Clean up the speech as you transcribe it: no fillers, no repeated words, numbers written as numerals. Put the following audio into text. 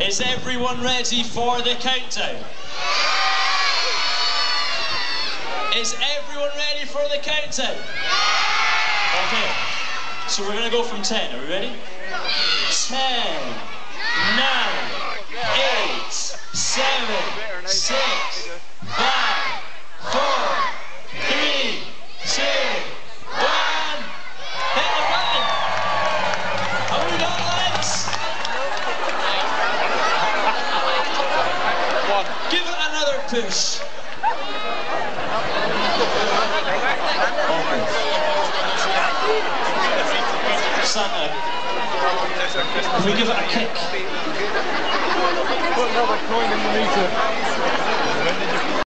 Is everyone ready for the countdown? Is everyone ready for the countdown? Okay, so we're going to go from 10. Are we ready? 10, 9, 8, 7, 6, 5,